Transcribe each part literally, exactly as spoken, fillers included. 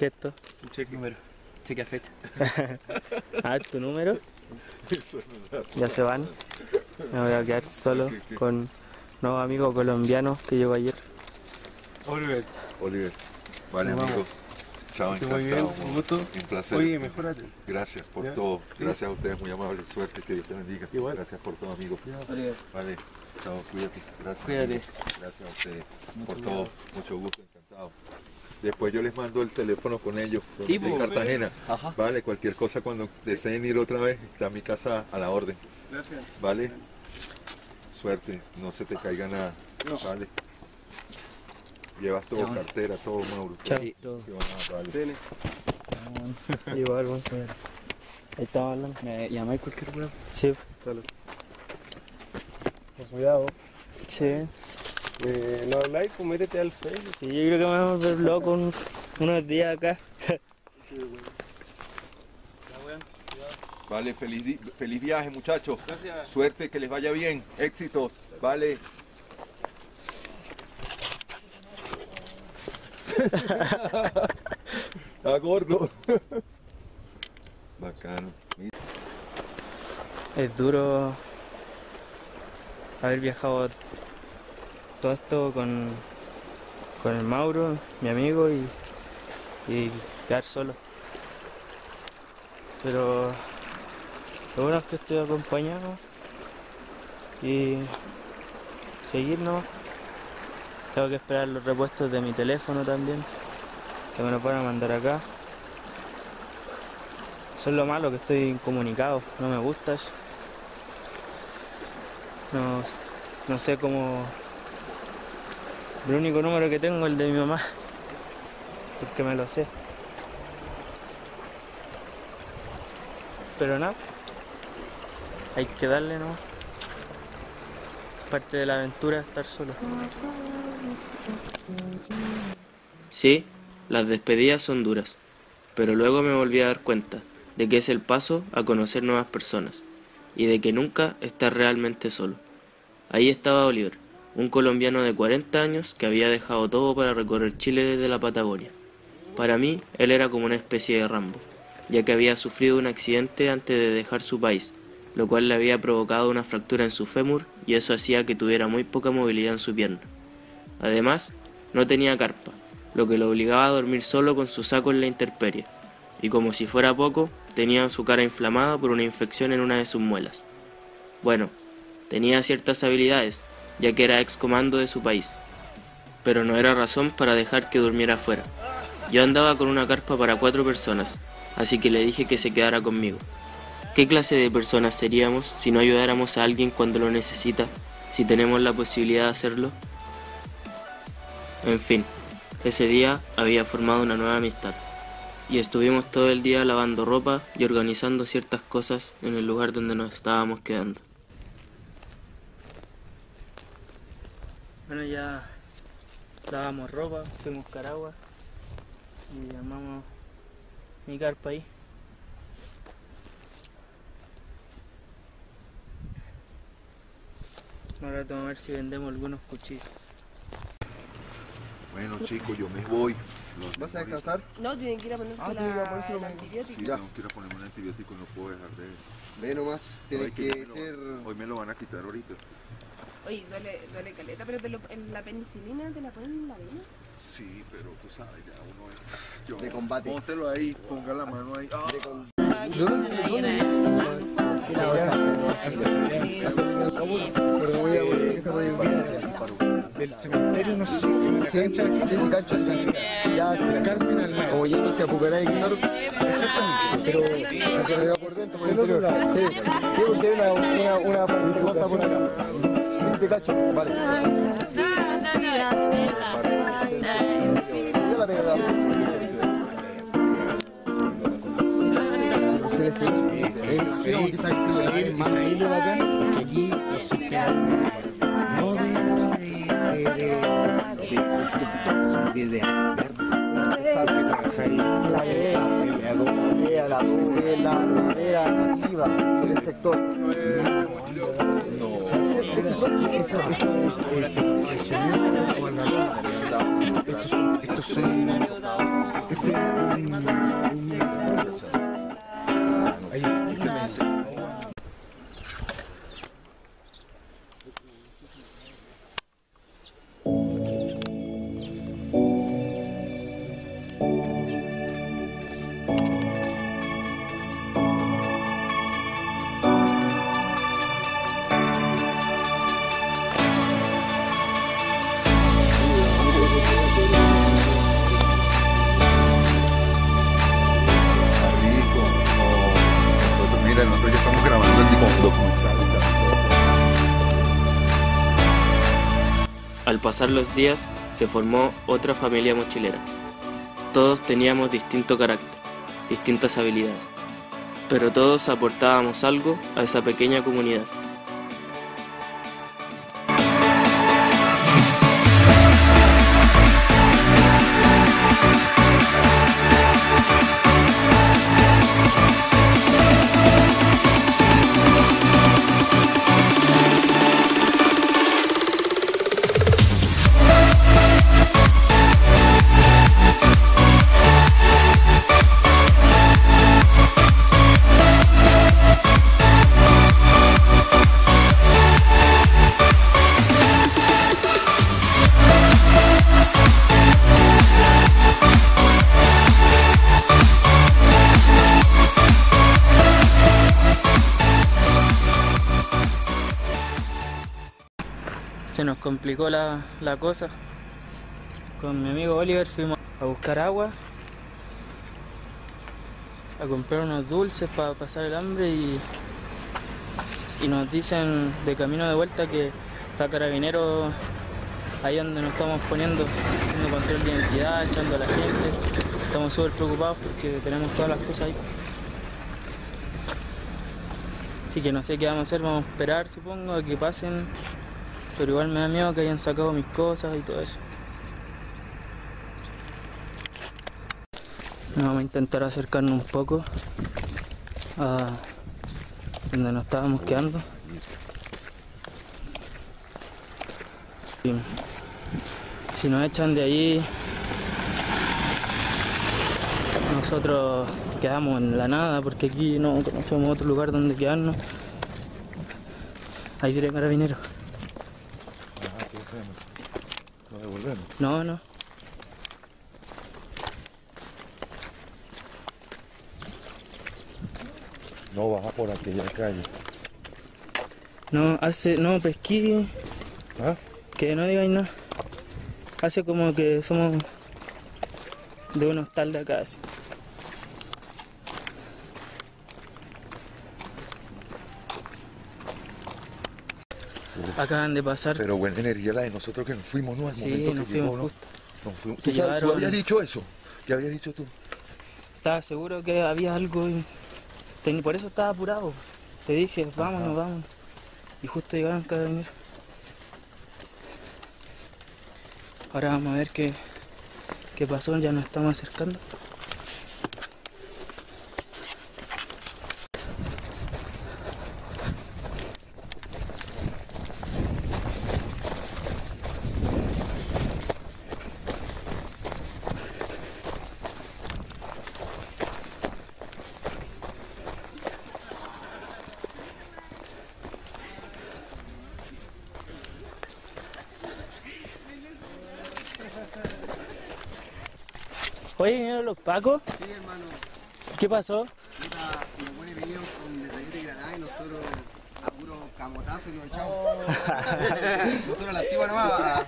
¿Qué es esto? Un cheque. Número. Cheque a fecha. Ah, ¿tu número? Ya se van. Me voy a quedar solo con nuevo amigo colombiano que llegó ayer. Oliver. Oliver. Vale, amigo. Chao, Muy bien, encantado. un gusto. Un placer. Oye, mejorate. Gracias por Ya. todo. Sí. Gracias a ustedes, muy amables. Suerte, que Dios te bendiga. Igual. Gracias por todo, amigo. Oliver. Vale. Chao, cuídate. Gracias. Cuídate. amigo. Gracias a ustedes por Mucho todo. cuidado. Mucho gusto, encantado. Después yo les mando el teléfono con ellos. Sí, en pues. Cartagena. Ajá. Vale, cualquier cosa cuando deseen ir otra vez, está mi casa a la orden. Gracias. Vale. Suerte, no se te caiga nada. No. Vale. Llevas todo, Ya, bueno. cartera, todo, Mauro. Chao. Sí. Todo. Que van a- vale. Tene. Igual, bueno. Ahí estamos hablando. ¿Me llamáis cualquier huevo? Sí. Salud. Con cuidado. Sí. Eh, no habláis, pues métete al Facebook. Sí, yo creo que me voy a volver loco un- unos días acá. Vale, feliz, di- feliz viaje, muchachos. Gracias. Suerte, que les vaya bien. Éxitos. Vale. Está gordo. Bacano. Mira. Es duro haber viajado todo esto con, con el Mauro, mi amigo, y, y quedar solo. Pero lo bueno es que estoy acompañado y seguir nomás. Tengo que esperar los repuestos de mi teléfono también, que me lo van a mandar acá. Eso es lo malo, que estoy incomunicado, no me gusta eso. No, no sé cómo... El único número que tengo es el de mi mamá, porque me lo sé. Pero nada, hay que darle, ¿no? Parte de la aventura estar solo. Sí, las despedidas son duras, pero luego me volví a dar cuenta de que es el paso a conocer nuevas personas y de que nunca estás realmente solo. Ahí estaba Oliver, un colombiano de cuarenta años que había dejado todo para recorrer Chile desde la Patagonia. Para mí, él era como una especie de Rambo, ya que había sufrido un accidente antes de dejar su país, lo cual le había provocado una fractura en su fémur y eso hacía que tuviera muy poca movilidad en su pierna. Además, no tenía carpa, lo que lo obligaba a dormir solo con su saco en la intemperie, y como si fuera poco, tenía su cara inflamada por una infección en una de sus muelas. Bueno, tenía ciertas habilidades, ya que era ex comando de su país, pero no era razón para dejar que durmiera afuera. Yo andaba con una carpa para cuatro personas, así que le dije que se quedara conmigo. ¿Qué clase de personas seríamos si no ayudáramos a alguien cuando lo necesita, si tenemos la posibilidad de hacerlo? En fin, ese día había formado una nueva amistad, y estuvimos todo el día lavando ropa y organizando ciertas cosas en el lugar donde nos estábamos quedando. Bueno, ya lavamos ropa, fuimos a buscar agua y armamos mi carpa ahí. Ahora vamos a ver si vendemos algunos cuchillos. Bueno, chicos, yo me voy. Los ¿Vas a tengo ahorita. descansar? No, tienen que ir a ponerse Ah, la, tienen que ir a ponerse el los- antibiótico. Sí, Ya. tengo que ir a ponerme un antibiótico, no puedo dejar de... Ve nomás, tienes Ay, que ya me lo- ser... Hoy me lo van a quitar ahorita. Oye, duele, duele caleta, pero te lo, en la penicilina te la ponen en la vena. Sí, pero tú sabes, ya uno es... Yo, De combate. Póntelo ahí, ponga la mano ahí. ¡Ah! de con- ¿De dónde? ¿De dónde? Pero voy a Del cementerio, no sé si en la cancha. Sí, sí, cancha, sí. Ya, sí, la Carmen al lado. como yéndose a Pucará y claro. Exactamente. Pero se lo dio por dentro, por el Del otro interior. lado. Sí, sí, porque hay una, una, una flota por acá. Sí, te cacho, vale. Yo la pego, la Ustedes sí, sí, sí, porque está ¿Sabes más ahí lo bacán? Que aquí los sistemas no de de de de de de trabajar la brea, en la doma. la brea, la dube, la madera nativa del sector. Estos son Nosotros ya estamos grabando el documental. Al pasar los días, se formó otra familia mochilera. Todos teníamos distinto carácter, distintas habilidades, pero todos aportábamos algo a esa pequeña comunidad. Se nos complicó la, la cosa. Con mi amigo Oliver fuimos a buscar agua, a comprar unos dulces para pasar el hambre y, y nos dicen de camino de vuelta que está Carabinero ahí donde nos estamos poniendo, haciendo control de identidad, echando a la gente. Estamos súper preocupados porque tenemos todas las cosas ahí. Así que no sé qué vamos a hacer, vamos a esperar supongo a que pasen. Pero igual me da miedo que hayan sacado mis cosas y todo eso. Vamos a intentar acercarnos un poco a donde nos estábamos quedando. Y si nos echan de ahí, nosotros quedamos en la nada porque aquí no conocemos otro lugar donde quedarnos. Ahí viene Carabinero. ¿No devolvemos? No, no. No, baja por aquella calle. No, hace, no, pesquí, ¿Ah? que no digáis nada. Hace como que somos de un hostal de acá, así. Acaban de pasar. Pero buena energía la de nosotros que nos fuimos, ¿no? Al Sí, momento nos que fuimos llegó, ¿no? justo. Nos fuimos. Se ¿Tú, sabes, ¿Tú llevaron- habías dicho eso? ¿Qué habías dicho tú? Estaba seguro que había algo y ten- por eso estaba apurado. Te dije, vámonos, Ajá. vámonos. Y justo llegaron Carabineros. Ahora vamos a ver qué, qué pasó, ya nos estamos acercando. Oye, ¿vinieron los pacos? Sí, hermano. ¿Qué pasó? Puta, los buenos vinieron con metralleta y granada y nosotros a puro camotazo y nos echamos. Nosotros la activa nomás.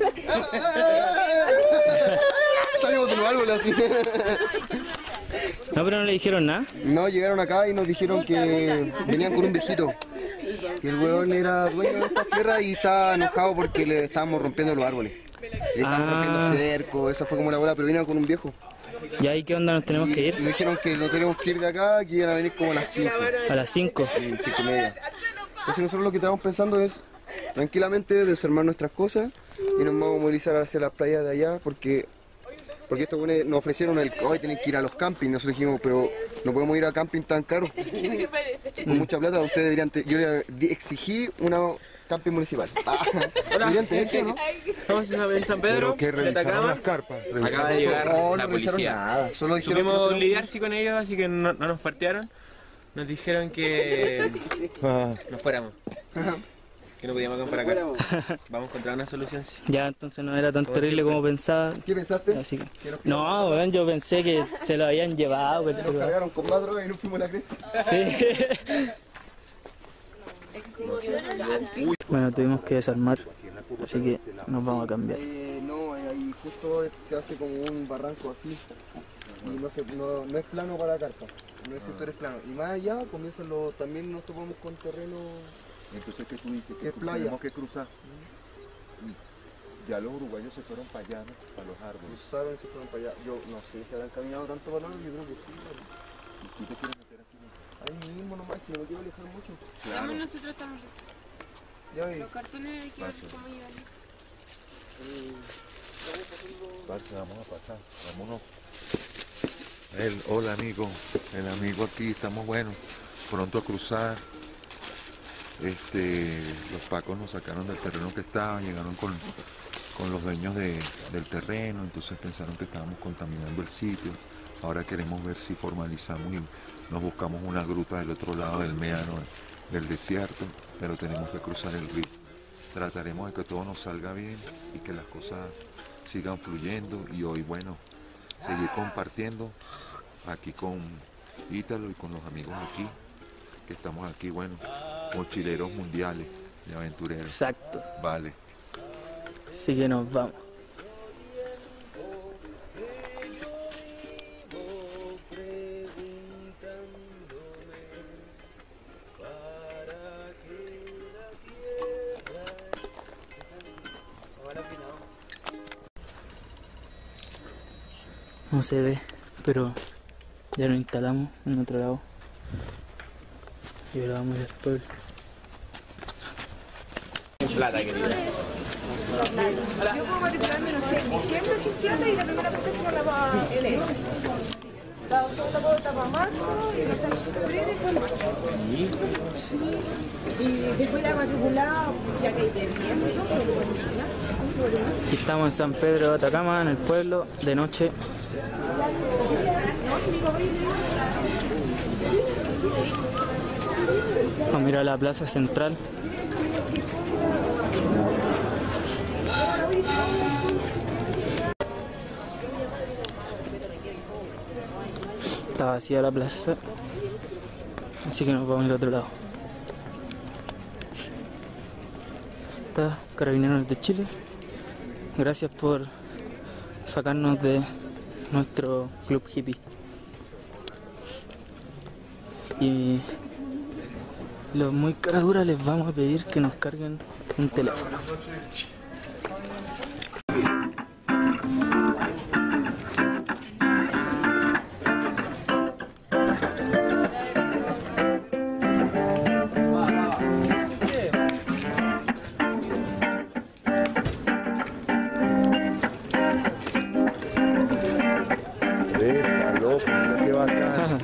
Salimos de los árboles así. No, pero no le dijeron nada. No, llegaron acá y nos dijeron que venían con un viejito. Que el huevón era dueño de esta tierra y estaba enojado porque le estábamos rompiendo los árboles. Le estábamos Ah. rompiendo cerco, esa fue como la bola, pero vinieron con un viejo. ¿Y ahí qué onda? ¿Nos tenemos Y que ir? nos dijeron que no tenemos que ir de acá, que iban a venir como a las cinco. A las cinco. cinco y media. Entonces nosotros lo que estamos pensando es tranquilamente desarmar nuestras cosas y nos vamos a movilizar hacia las playas de allá porque porque estos buenos nos ofrecieron el hoy tienen que ir a los campings. Nosotros dijimos, pero no podemos ir a camping tan caro. Con mucha plata, ustedes dirían, te- yo le di- exigí una camping municipal. Ah, evidente, ¿eh? ¿Sí o no? Estamos en San Pedro, Pero que de revisaron Atacama. las carpas. Acaba revisaron de llegar No, la no revisaron policía. nada. Solo dijeron Supimos que- lidiar sí con ellos, así que no, no nos partieron. Nos dijeron que Ah, nos fuéramos. Que no podíamos acampar acá. Vamos a encontrar una solución. Sí. Ya, entonces no era tan Como terrible siempre. como pensaba. ¿Qué pensaste? Así que... Que nos No, weón, yo pensé que se lo habían llevado. Nos pero- cargaron con más droga y nos fuimos a la cresta. Sí. Bueno, tuvimos que desarmar, así que nos vamos a cambiar. Eh, no, eh, ahí justo se hace como un barranco así. Y no, se, no, no es plano para la carpa. No es sector es plano. Y más allá comienzan los, también nos topamos con terreno. entonces, ¿qué tú dices? ¿Qué Que playa? tenemos que cruzar. Ya los uruguayos se fueron para allá, ¿no? Para los árboles. Cruzaron y se fueron para allá. Yo no sé si habrán caminado tanto para allá, yo creo que sí. Pero... ¿Y tú te quieres meter aquí? ahí mismo nomás, que no me quiero alejar mucho. Además nosotros estamos Ya ves. los cartones hay que ver cómo llegan. Eh, Parce, vamos a pasar. Vámonos. El, hola amigo. El amigo aquí, estamos buenos. Pronto a cruzar. Este, los pacos nos sacaron del terreno que estaban, llegaron con, con los dueños de- del terreno, entonces pensaron que estábamos contaminando el sitio. Ahora queremos ver si formalizamos y nos buscamos una gruta del otro lado del médano del desierto, pero tenemos que cruzar el río. Trataremos de que todo nos salga bien y que las cosas sigan fluyendo y hoy, bueno, seguir compartiendo aquí con Ítalo y con los amigos aquí, que estamos aquí, bueno, mochileros mundiales y aventureros. Exacto. Vale. Así que nos vamos. No se ve, pero ya nos instalamos en otro lado. Y ahora vamos a ir al pueblo. Plata, querida. Yo puedo matricularme, no sé, en diciembre sin plata y la primera prestación la va a enero. La segunda cuota para marzo y no sé, febrero y fue marzo. Y después la matriculada, ya que hay de tiempo, Aquí estamos en San Pedro de Atacama, en el pueblo, de noche. Vamos a ir a la plaza central. Está vacía la plaza, así que nos vamos a ir a otro lado. Está Carabineros de Chile. Gracias por sacarnos de nuestro club hippie. Y los muy caraduras les vamos a pedir que nos carguen un teléfono. Está loco, mira qué bacán.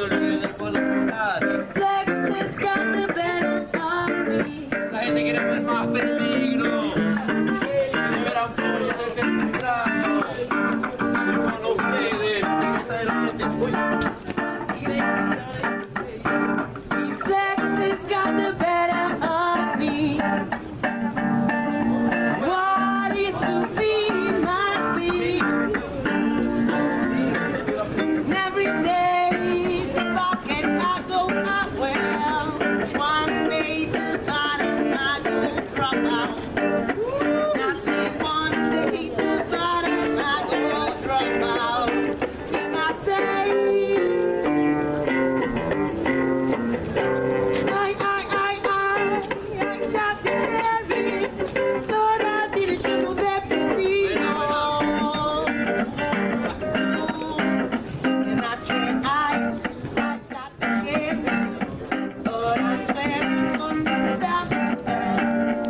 se olvide del poder. Flexes got the better of me. La gente quiere ver más peligro. Liberan furia del temprano. Con ustedes, regresa de la gente. Uy. Flexes got the better of me. What is to be must be. And every day the clock cannot go out well. One day the bottom I go drop out. And I say one day the bottom I go drop out. And I say I, I, I, I, I shot the sheriff. Thought I did a show that Petino. And I said I, I shot the sheriff. Thought I swear it was self-defense.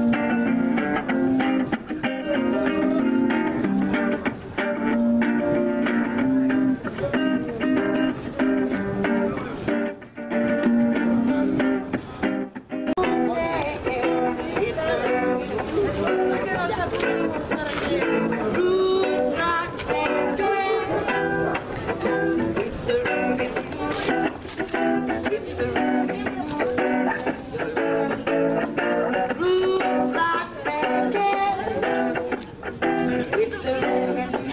It's a roots rock reggae. It's a reggae music. It's a reggae music. Roots rock reggae. It's a reggae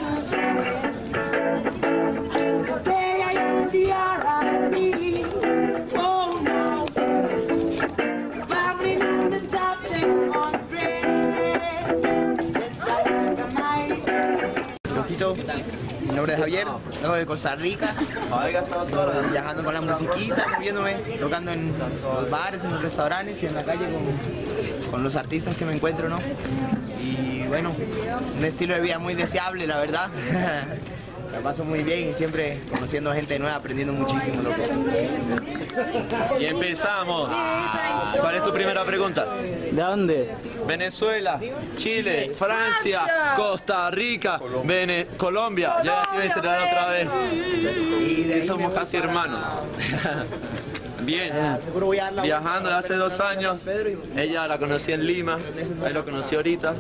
music. Today I am the R and B. Oh no. Bowing on the top ten on bread. Yes, I am a mighty Ojito, mi nombre es Javier, vengo de Costa Rica, viajando con la musiquita, moviéndome, tocando en los bares, en los restaurantes y en la calle con, con los artistas que me encuentro, ¿no? Y bueno, un estilo de vida muy deseable, la verdad. La paso muy bien y siempre conociendo gente nueva, aprendiendo muchísimo, loco. Y empezamos. ¿Cuál es tu primera pregunta? ¿De dónde? Venezuela, Chile, Francia, Costa Rica, Vene Colombia. Ya iba a cerrar otra vez. Y somos casi hermanos. Bien, Seguro voy a dar la viajando de hace dos años. Ella la conocí en Lima, ahí lo conocí ahorita.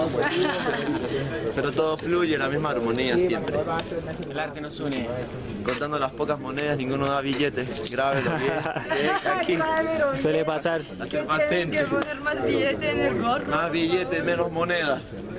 Pero todo fluye, la misma armonía siempre. El arte nos une. Contando las pocas monedas, ninguno da billetes. Grábelo bien. Aquí. Suele pasar. Hacer patente. Poner más billete en el gorro. Más billetes, menos monedas.